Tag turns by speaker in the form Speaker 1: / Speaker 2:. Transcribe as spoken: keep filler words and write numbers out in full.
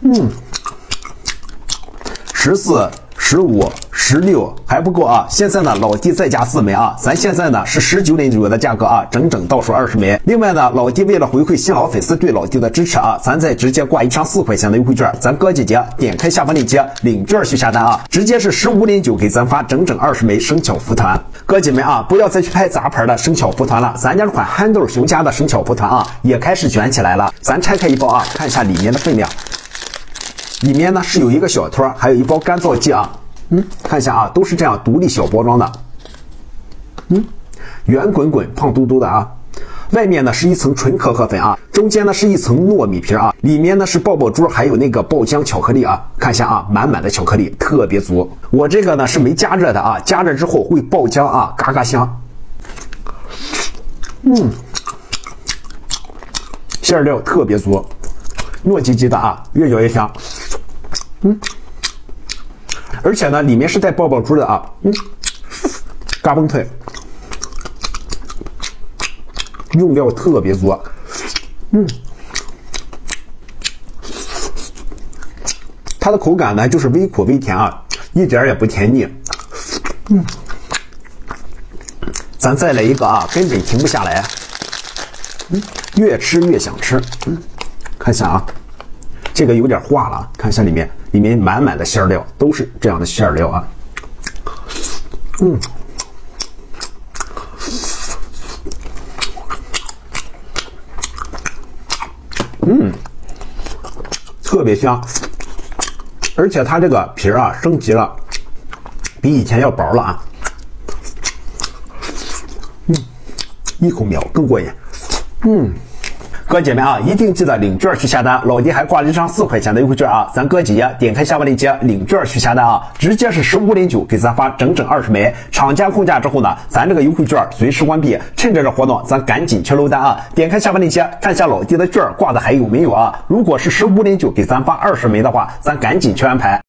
Speaker 1: 嗯，十四、十五、十六还不够啊！现在呢，老弟再加四枚啊，咱现在呢是十九点九的价格啊，整整倒数二十枚。另外呢，老弟为了回馈新老粉丝对老弟的支持啊，咱再直接挂一张四块钱的优惠券，咱哥姐姐点开下方链接领券去下单啊，直接是十五点九给咱发整整二十枚生巧福团。哥姐们啊，不要再去拍杂牌的生巧福团了，咱家这款憨豆熊家的生巧福团啊，也开始卷起来了。咱拆开一包啊，看一下里面的分量。里面呢是有一个小托，还有一包干燥剂啊。嗯，看一下啊，都是这样独立小包装的。嗯，圆滚滚、胖嘟嘟的啊。外面呢是一层纯可可粉啊，中间呢是一层糯米皮啊，里面呢是爆爆珠，还有那个爆浆巧克力啊。看一下啊，满满的巧克力，特别足。我这个呢是没加热的啊，加热之后会爆浆啊，嘎嘎香。嗯，馅料特别足，糯叽叽的啊，越嚼越香。嗯。而且呢，里面是带爆爆珠的啊，嗯，嘎嘣脆，用料特别足，嗯，它的口感呢就是微苦微甜啊，一点也不甜腻，嗯，咱再来一个啊，根本停不下来，嗯，越吃越想吃，嗯，看一下啊。这个有点化了，看一下里面，里面满满的馅料，都是这样的馅料啊。嗯，嗯，特别香，而且它这个皮啊升级了，比以前要薄了啊。嗯，一口秒更过瘾。嗯。哥姐们啊，一定记得领券去下单，老弟还挂了一张四块钱的优惠券啊，咱哥姐姐点开下方链接领券去下单啊，直接是十五点九给咱发整整二十枚，厂家控价之后呢，咱这个优惠券随时关闭，趁着这活动咱赶紧去搂单啊，点开下方链接看一下老弟的券挂的还有没有啊，如果是十五点九给咱发二十枚的话，咱赶紧去安排。